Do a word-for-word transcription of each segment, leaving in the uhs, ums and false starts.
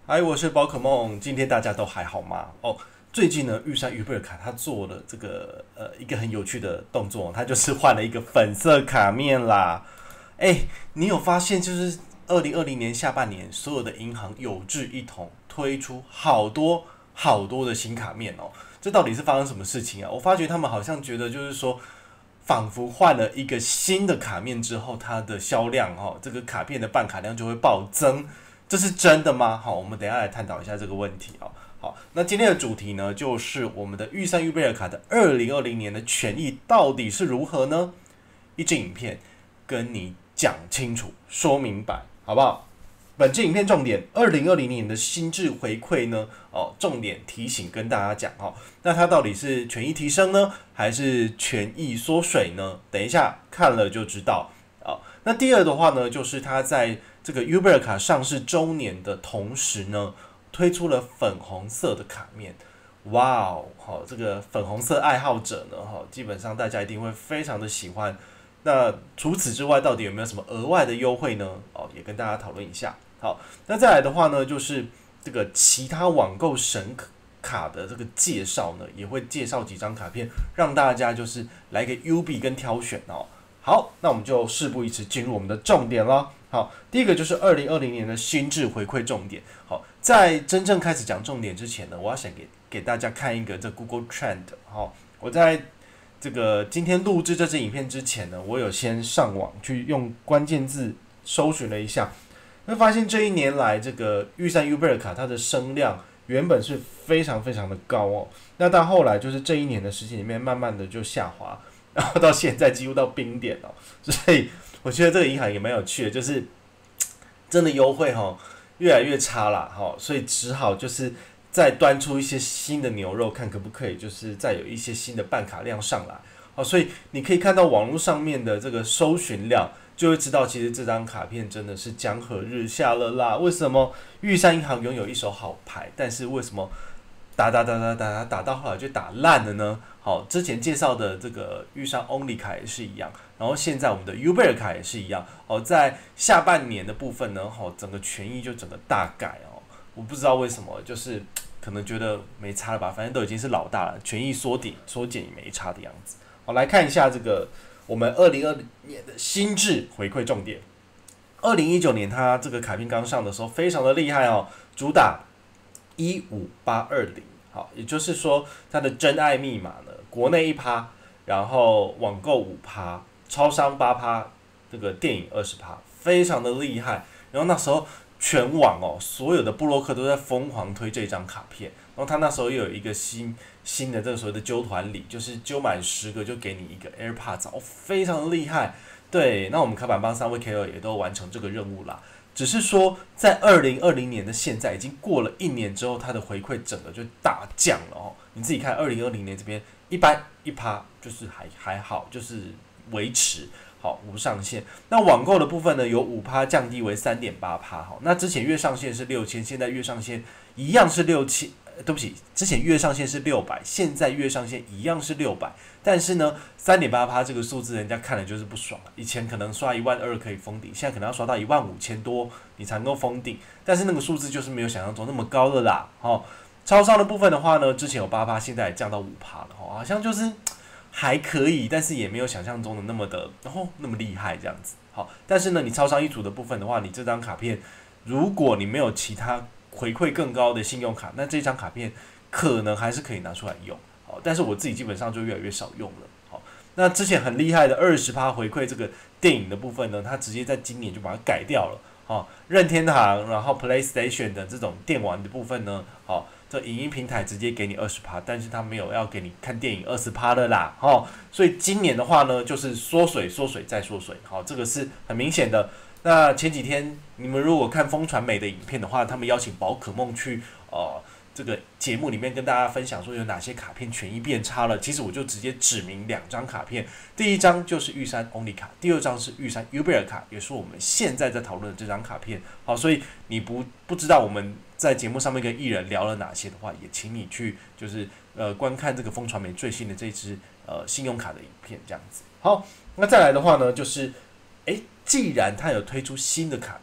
嗨，我是宝可梦。今天大家都还好吗？哦，最近呢，玉山于贝尔卡他做了这个呃一个很有趣的动作，他就是换了一个粉色卡面啦。哎，你有发现就是二零二零年下半年，所有的银行有志一同推出好多好多的新卡面哦。这到底是发生什么事情啊？我发觉他们好像觉得就是说，仿佛换了一个新的卡面之后，它的销量哦，这个卡片的办卡量就会暴增。这是真的吗？好，我们等一下来探讨一下这个问题哦。好，那今天的主题呢，就是我们的玉山玉贝尔卡的二零二零年的权益到底是如何呢？一支影片跟你讲清楚、说明白，好不好？本支影片重点，二零二零年的新制回馈呢，哦，重点提醒跟大家讲哦，那它到底是权益提升呢，还是权益缩水呢？等一下看了就知道。哦，那第二的话呢，就是它在这个 U 贝尔卡上市周年的同时呢，推出了粉红色的卡面。哇哦，好，这个粉红色爱好者呢，哈，基本上大家一定会非常的喜欢。那除此之外，到底有没有什么额外的优惠呢？哦，也跟大家讨论一下。好，那再来的话呢，就是这个其他网购神卡的这个介绍呢，也会介绍几张卡片，让大家就是来个 U 币跟挑选哦。好，那我们就事不宜迟，进入我们的重点了。好，第一个就是二零二零年的新制回馈重点。好，在真正开始讲重点之前呢，我要想给给大家看一个这 Google Trend。好，我在这个今天录制这支影片之前呢，我有先上网去用关键字搜寻了一下，会发现这一年来这个玉山 U 贝尔卡它的声量原本是非常非常的高哦，那到后来就是这一年的时间里面，慢慢的就下滑。然后到现在几乎到冰点哦，所以我觉得这个银行也蛮有趣的，就是真的优惠哈越来越差啦哈，所以只好就是再端出一些新的牛肉，看可不可以就是再有一些新的办卡量上来哦，所以你可以看到网络上面的这个搜寻量，就会知道其实这张卡片真的是江河日下了啦。为什么玉山银行拥有一手好牌，但是为什么打打打打打打到后来就打烂了呢？好，之前介绍的这个玉山 Only 卡也是一样，然后现在我们的 U 贝尔卡也是一样。哦，在下半年的部分呢，哦，整个权益就整个大改哦。我不知道为什么，就是可能觉得没差了吧，反正都已经是老大了，权益缩减缩减也没差的样子。好，来看一下这个我们二零二零年的新制回馈重点。二零一九年它这个卡片刚上的时候，非常的厉害哦，主打一五八二零。好，也就是说它的真爱密码呢，国内一趴，然后网购五趴，超商八趴，这个电影二十趴，非常的厉害。然后那时候全网哦，所有的部落客都在疯狂推这张卡片。然后他那时候又有一个新新的这个所谓的揪团礼，就是揪满十个就给你一个 AirPods，哦，非常的厉害。对，那我们卡板帮三位 K O L 也都完成这个任务啦。只是说，在二零二零年的现在，已经过了一年之后，它的回馈整个就大降了哦。你自己看，二零二零年这边一般一趴就是还还好，就是维持好无上限。那网购的部分呢，由五趴降低为三点八趴。好，那之前月上限是六千，现在月上限一样是六千。对不起，之前月上限是六百，现在月上限一样是六百，但是呢，三点八趴这个数字人家看了就是不爽。以前可能刷一万二可以封顶，现在可能要刷到一万五千多你才能够封顶，但是那个数字就是没有想象中那么高的啦。哦，超商的部分的话呢，之前有八趴，现在也降到五趴了，哦，好像就是还可以，但是也没有想象中的那么的，然后那么厉害这样子。好，但是呢，你超商一组的部分的话，你这张卡片，如果你没有其他回馈更高的信用卡，那这张卡片可能还是可以拿出来用。好，但是我自己基本上就越来越少用了。好，那之前很厉害的二十趴回馈这个电影的部分呢，它直接在今年就把它改掉了。好，任天堂，然后 PlayStation 的这种电玩的部分呢，好，这影音平台直接给你二十趴，但是它没有要给你看电影二十趴的啦。好，所以今年的话呢，就是缩水、缩水再缩水。好，这个是很明显的。那前几天你们如果看风传媒的影片的话，他们邀请宝可梦去呃这个节目里面跟大家分享说有哪些卡片权益变差了。其实我就直接指明两张卡片，第一张就是玉山 Only 卡，第二张是玉山 U 贝尔卡，也是我们现在在讨论的这张卡片。好，所以你不不知道我们在节目上面跟艺人聊了哪些的话，也请你去就是呃观看这个风传媒最新的这支呃信用卡的影片这样子。好，那再来的话呢，就是诶既然它有推出新的卡面，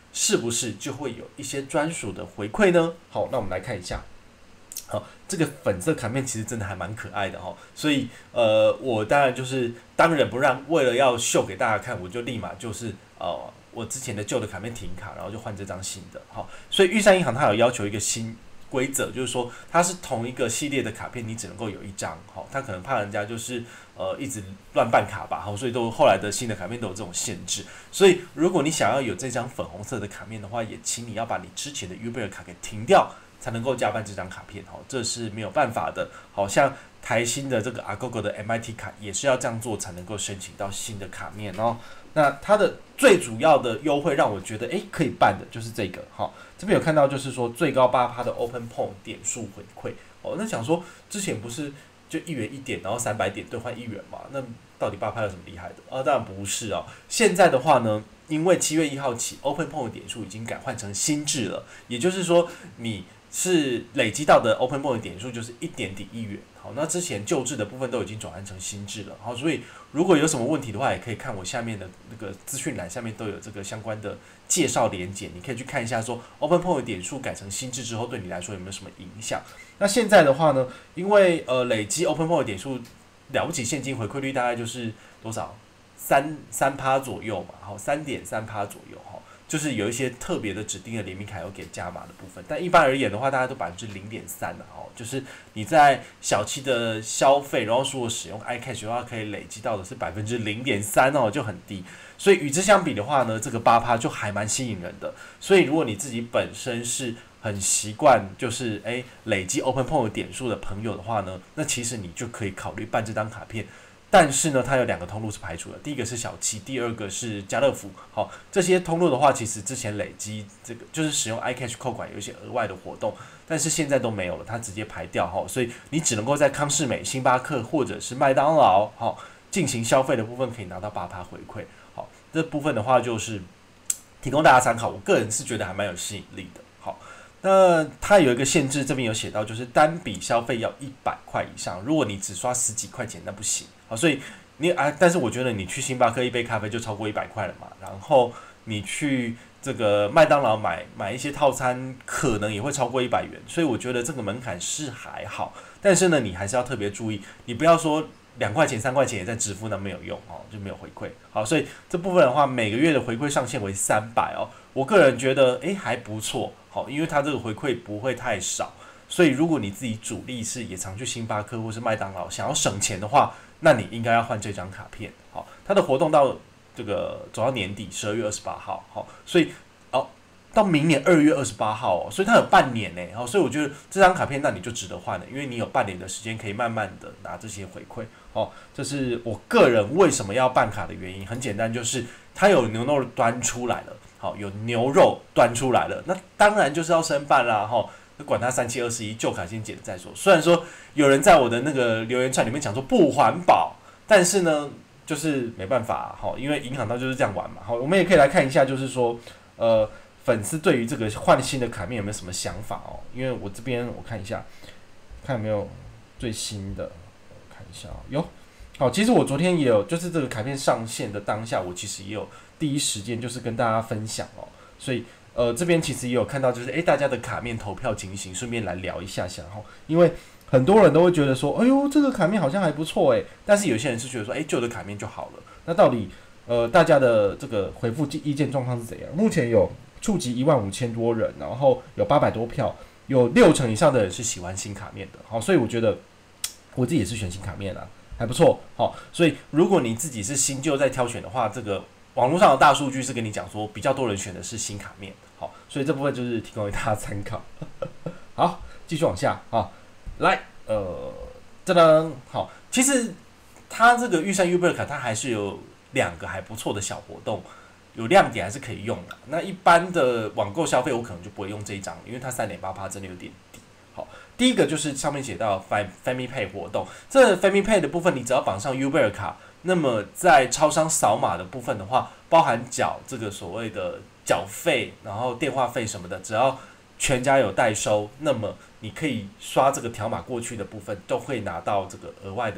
是不是就会有一些专属的回馈呢？好，那我们来看一下。好，这个粉色卡片其实真的还蛮可爱的哈，所以呃，我当然就是当仁不让，为了要秀给大家看，我就立马就是呃，我之前的旧的卡片停卡，然后就换这张新的。好，所以玉山银行它有要求一个新规则，就是说它是同一个系列的卡片，你只能够有一张。好，它可能怕人家就是呃一直乱办卡吧，好，所以都后来的新的卡片都有这种限制。所以如果你想要有这张粉红色的卡面的话，也请你要把你之前的 Uber 卡给停掉，才能够加办这张卡片，这是没有办法的。好像台新的这个 Agogo 的 M I T 卡也是要这样做才能够申请到新的卡面哦。那它的最主要的优惠让我觉得，哎，可以办的就是这个。好，这边有看到就是说最高 百分之八 的 Open Point 点数回馈。哦，那想说之前不是就一元一点，然后三百点兑换一元嘛？那到底 百分之八 有什么厉害的？啊，当然不是哦。现在的话呢，因为七月一号起 Open Point 点数已经改换成新制了，也就是说你是累积到的 Open Point 点数就是一点抵一元。好，那之前旧制的部分都已经转换成新制了。好，所以如果有什么问题的话，也可以看我下面的那个资讯栏下面都有这个相关的介绍连结，你可以去看一下说 Open Point 点数改成新制之后对你来说有没有什么影响。那现在的话呢，因为呃累积 Open Point 点数了不起现金回馈率大概就是多少三三趴左右嘛，好三点三趴左右哈。就是有一些特别的指定的联名卡有给加码的部分，但一般而言的话，大家都百分之零点三的哦，就是你在小七的消费，然后如果使用 iCash 的话，可以累积到的是百分之零点三哦，就很低。所以与之相比的话呢，这个八趴就还蛮吸引人的。所以如果你自己本身是很习惯就是诶累积 Open Point 点数的朋友的话呢，那其实你就可以考虑办这张卡片。但是呢，它有两个通路是排除的，第一个是小七，第二个是家乐福。好，这些通路的话，其实之前累积这个就是使用 iCash 扣款有一些额外的活动，但是现在都没有了，它直接排掉哈，所以你只能够在康士美、星巴克或者是麦当劳好进行消费的部分可以拿到 百分之八 回馈。好，这部分的话就是提供大家参考，我个人是觉得还蛮有吸引力的。好。那它有一个限制，这边有写到，就是单笔消费要一百块以上。如果你只刷十几块钱，那不行。好，所以你啊，但是我觉得你去星巴克一杯咖啡就超过一百块了嘛。然后你去这个麦当劳买买一些套餐，可能也会超过一百元。所以我觉得这个门槛是还好，但是呢，你还是要特别注意，你不要说两块钱、三块钱也在支付，那没有用哦，就没有回馈。好，所以这部分的话，每个月的回馈上限为三百哦。我个人觉得，诶还不错。好，因为它这个回馈不会太少，所以如果你自己主力是也常去星巴克或是麦当劳，想要省钱的话，那你应该要换这张卡片。好，它的活动到这个走到年底十二月二十八号，好，所以哦到明年二月二十八号哦，所以它有半年呢。好，所以我觉得这张卡片那你就值得换了，因为你有半年的时间可以慢慢的拿这些回馈。哦，这是我个人为什么要办卡的原因，很简单，就是它有牛肉端出来了。好，有牛肉端出来了，那当然就是要申办啦，哈，管他三七二十一，旧卡先解了再说。虽然说有人在我的那个留言串里面讲说不环保，但是呢，就是没办法，哈，因为银行它就是这样玩嘛。好，我们也可以来看一下，就是说，呃，粉丝对于这个换新的卡面有没有什么想法哦？因为我这边我看一下，看有没有最新的，我看一下哦，有。好，其实我昨天也有，就是这个卡片上线的当下，我其实也有第一时间就是跟大家分享哦，所以呃这边其实也有看到，就是诶大家的卡面投票情形，顺便来聊一下下哈，因为很多人都会觉得说，哎呦这个卡面好像还不错诶，但是有些人是觉得说，诶旧的卡面就好了，那到底呃大家的这个回复意见状况是怎样？目前有触及一万五千多人，然后有八百多票，有六成以上的人是喜欢新卡面的，好，所以我觉得我自己也是选新卡面啊。还不错，好，所以如果你自己是新旧在挑选的话，这个网络上的大数据是跟你讲说，比较多人选的是新卡面，好，所以这部分就是提供给大家参考。好，继续往下啊，来，呃，这张好，其实它这个玉山 Uber 卡它还是有两个还不错的小活动，有亮点还是可以用的。那一般的网购消费我可能就不会用这一张，因为它 三点八趴 真的有点低。好，第一个就是上面写到 Family Pay 活动，这 Family Pay 的部分，你只要绑上 Uber 卡，那么在超商扫码的部分的话，包含缴这个所谓的缴费，然后电话费什么的，只要全家有代收，那么你可以刷这个条码过去的部分，都会拿到这个额外的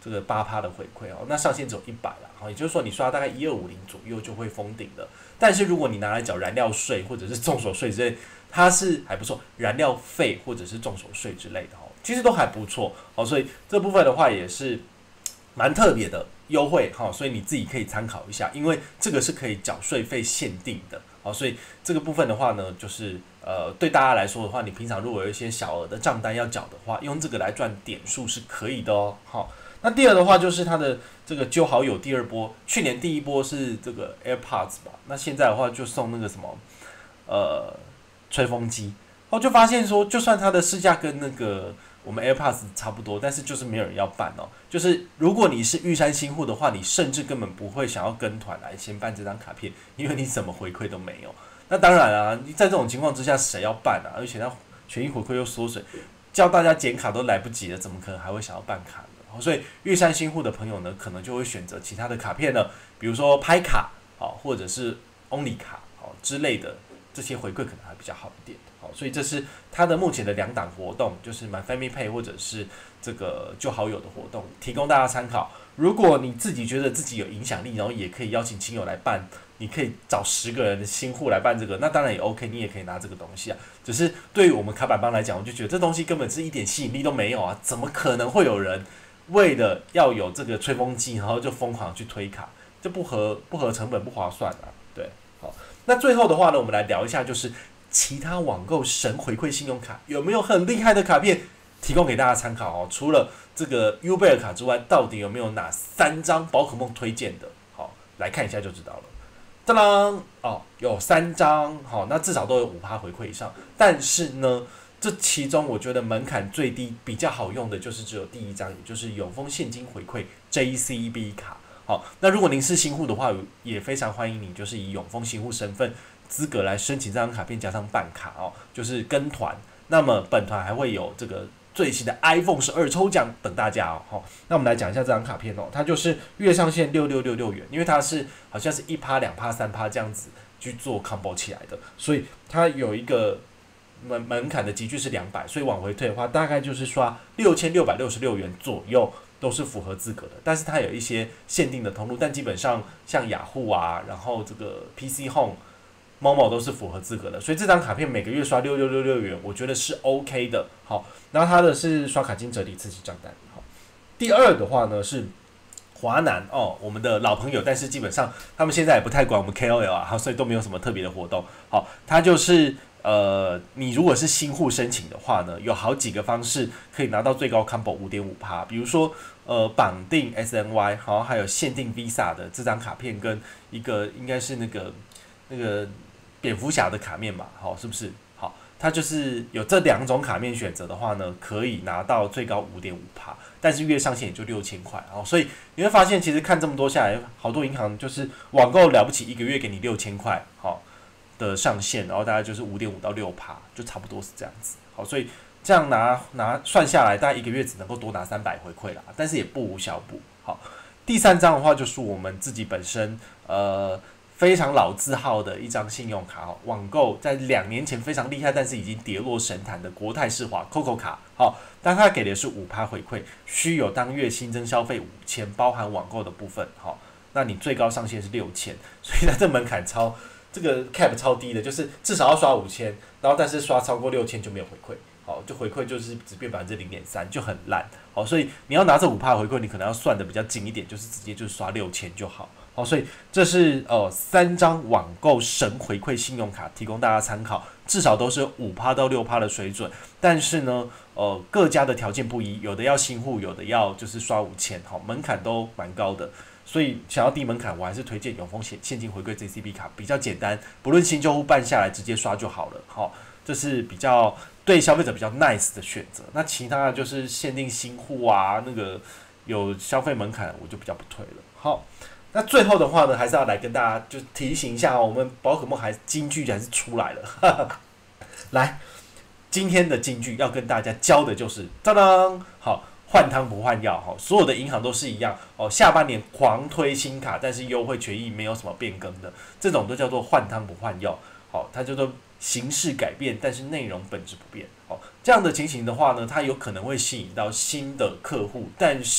这个八趴的回馈哦，那上限只有一百啦，好，也就是说你刷大概一二五零左右就会封顶了。但是如果你拿来缴燃料税或者是重手税之类，它是还不错，燃料费或者是重手税之类的哦，其实都还不错哦，所以这部分的话也是蛮特别的优惠哈，所以你自己可以参考一下，因为这个是可以缴税费限定的。好，所以这个部分的话呢，就是呃，对大家来说的话，你平常如果有一些小额的账单要缴的话，用这个来赚点数是可以的哦。好，那第二的话就是它的这个揪好友第二波，去年第一波是这个 AirPods 吧，那现在的话就送那个什么呃吹风机，我就发现说，就算它的市价跟那个我们 AirPods 差不多，但是就是没有人要办哦。就是如果你是玉山新户的话，你甚至根本不会想要跟团来先办这张卡片，因为你什么回馈都没有。那当然啊，在这种情况之下，谁要办啊？而且它权益回馈又缩水，叫大家剪卡都来不及了，怎么可能还会想要办卡呢？所以玉山新户的朋友呢，可能就会选择其他的卡片呢，比如说拍卡啊，或者是 Only 卡啊之类的，这些回馈可能还比较好一点。所以这是它的目前的两档活动，就是 My Family Pay 或者是这个旧好友的活动，提供大家参考。如果你自己觉得自己有影响力，然后也可以邀请亲友来办，你可以找十个人的新户来办这个，那当然也 OK， 你也可以拿这个东西啊。只是对于我们卡板帮来讲，我就觉得这东西根本是一点吸引力都没有啊，怎么可能会有人为了要有这个吹风机，然后就疯狂去推卡，这不合不合成本，不划算啊。对，好，那最后的话呢，我们来聊一下，就是其他网购神回馈信用卡有没有很厉害的卡片提供给大家参考哦？除了这个 U 贝尔卡之外，到底有没有哪三张宝可梦推荐的？好，来看一下就知道了。当当哦，有三张，好，那至少都有五趴回馈以上。但是呢，这其中我觉得门槛最低、比较好用的就是只有第一张，也就是永丰现金回馈 J C B 卡。好，那如果您是新户的话，也非常欢迎你，就是以永丰新户身份资格来申请这张卡片，加上办卡哦，就是跟团。那么本团还会有这个最新的 iPhone 十二抽奖等大家哦。好，那我们来讲一下这张卡片哦，它就是月上限六六六六元，因为它是好像是一趴、两趴、三趴这样子去做 combo 起来的，所以它有一个门门槛的集聚是两百，所以往回退的话，大概就是刷六千六百六十六元左右。都是符合资格的，但是它有一些限定的通路，但基本上像雅虎啊，然后这个 P C Home、Momo 都是符合资格的，所以这张卡片每个月刷六六六六元，我觉得是 OK 的。好，然后它的是刷卡金折抵刺激账单。好，第二的话呢是华南哦，我们的老朋友，但是基本上他们现在也不太管我们 K O L 啊，所以都没有什么特别的活动。好，它就是。呃，你如果是新户申请的话呢，有好几个方式可以拿到最高 combo 五点五趴，比如说呃绑定 S N Y， 好，还有限定 Visa 的这张卡片跟一个应该是那个那个蝙蝠侠的卡面吧，好，是不是？好，它就是有这两种卡面选择的话呢，可以拿到最高 五点五趴，但是月上限也就六千块，好，所以你会发现其实看这么多下来，好多银行就是网购了不起一个月给你六千块，好。的上限，然后大概就是 五点五 到 百分之六， 就差不多是这样子。好，所以这样拿拿算下来，大概一个月只能够多拿三百回馈啦，但是也不无小补。好，第三张的话就是我们自己本身呃非常老字号的一张信用卡，网购在两年前非常厉害，但是已经跌落神坛的国泰世华 C O C O 卡。好，但它给的是 百分之五 回馈，需有当月新增消费五千，包含网购的部分。好，那你最高上限是六千，所以它这门槛超。这个 cap 超低的，就是至少要刷五千，然后但是刷超过六千就没有回馈，好，就回馈就是只变百分之零点三，就很烂，好，所以你要拿这五趴回馈，你可能要算的比较精一点，就是直接就是刷六千就好，好，所以这是呃三张网购神回馈信用卡，提供大家参考，至少都是五趴到六趴的水准，但是呢，呃各家的条件不一，有的要新户，有的要就是刷五千，好，门槛都蛮高的。所以想要低门槛，我还是推荐永丰现现金回馈 J C B 卡，比较简单，不论新旧户办下来直接刷就好了。好，这是比较对消费者比较 nice 的选择。那其他的就是限定新户啊，那个有消费门槛，我就比较不推了。好，那最后的话呢，还是要来跟大家就提醒一下，我们宝可梦还金句还是出来了。哈哈来，今天的金句要跟大家教的就是，当当，好。换汤不换药，所有的银行都是一样哦。下半年狂推新卡，但是优惠权益没有什么变更的，这种都叫做换汤不换药。好，它叫做形式改变，但是内容本质不变。好，这样的情形的话呢，它有可能会吸引到新的客户，但是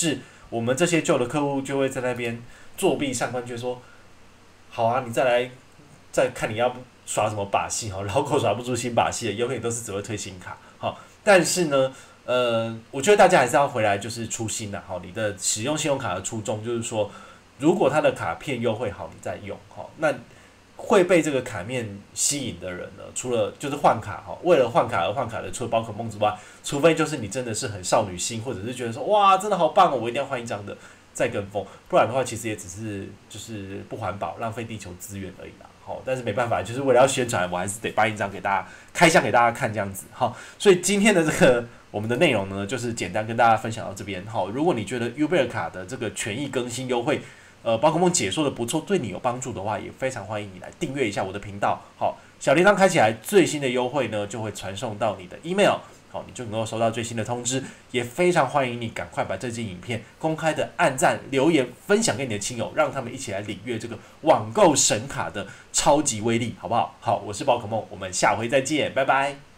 我们这些旧的客户就会在那边作弊上官，就说好啊，你再来再看你要耍什么把戏哈，老狗耍不出新把戏的，永远都是只会推新卡好，但是呢。呃，我觉得大家还是要回来，就是初心的，好，你的使用信用卡的初衷就是说，如果它的卡片优惠好，你再用，好，那会被这个卡面吸引的人呢，除了就是换卡，哈，为了换卡而换卡的，除了宝可梦之外，除非就是你真的是很少女心，或者是觉得说，哇，真的好棒哦，我一定要换一张的，再跟风，不然的话，其实也只是就是不环保，浪费地球资源而已啦。好，但是没办法，就是为了要宣传，我还是得办一张给大家开箱给大家看这样子。好，所以今天的这个我们的内容呢，就是简单跟大家分享到这边。好，如果你觉得 Uber 卡的这个权益更新优惠，呃，宝可梦解说的不错，对你有帮助的话，也非常欢迎你来订阅一下我的频道。好，小铃铛开起来，最新的优惠呢就会传送到你的 email。好，你就能够收到最新的通知，也非常欢迎你赶快把这支影片公开的按赞、留言、分享给你的亲友，让他们一起来领略这个网购神卡的超级威力，好不好？好，我是宝可梦，我们下回再见，拜拜。